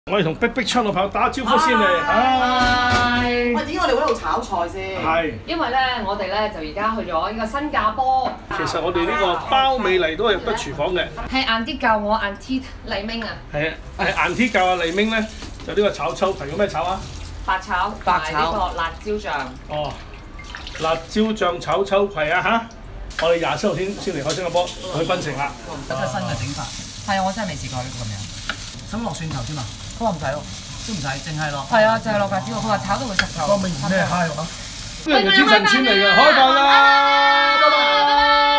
我哋同碧碧昌嘅朋友打招呼先嚟。 喂，點解我哋會喺度炒菜先？ 係。 因為咧，我哋咧就而家去咗呢個新加坡。 其實我哋呢個包美麗都係入得廚房嘅。 係 Auntie 教我 Auntie 黎明啊。 係啊，係Auntie教阿黎明咧，就呢個炒秋葵，用咩炒啊？ 白炒，同埋呢個辣椒醬。 哦，辣椒醬炒秋葵啊嚇！我哋27號先離開新加坡去檳城啦。 一個新嘅整法。係啊，我真係未試過呢個咁樣。使落蒜頭添啊？佢話唔使喎，都唔使，淨係落。係啊，就係落芥椒。佢話炒到會熟透。 方面咩蝦肉啊？呢個係天神村嚟嘅，開飯啦！拜拜。